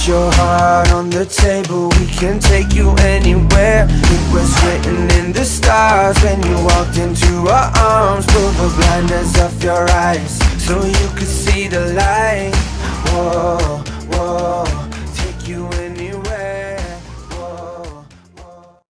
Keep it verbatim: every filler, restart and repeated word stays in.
your heart on the table, we can take you anywhere. It was written in the stars when you walked into our arms. Pull the blinders off your eyes so you could see the light. Whoa.